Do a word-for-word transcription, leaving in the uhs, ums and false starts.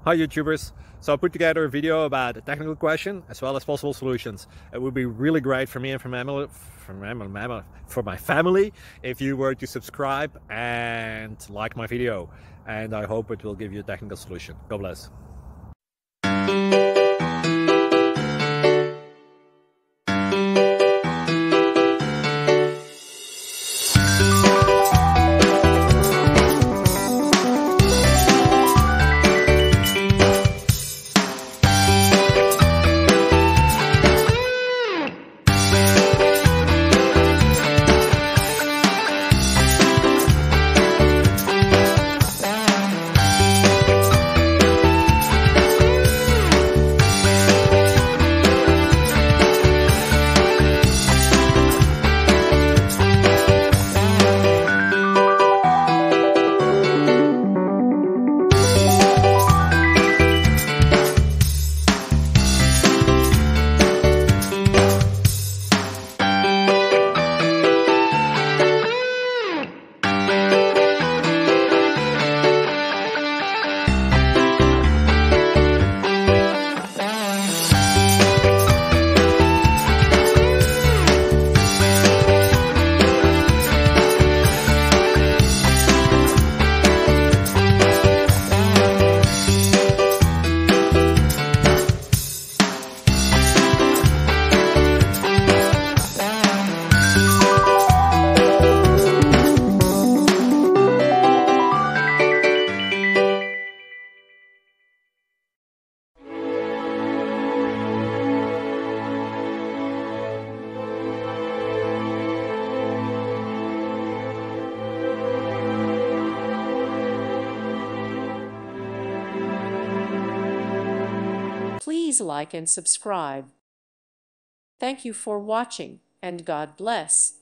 Hi YouTubers! So I put together a video about a technical question as well as possible solutions. It would be really great for me and for my family, for my, for my family if you were to subscribe and like my video, and I hope it will give you a technical solution. God bless. Please like and subscribe. Thank you for watching, and God bless.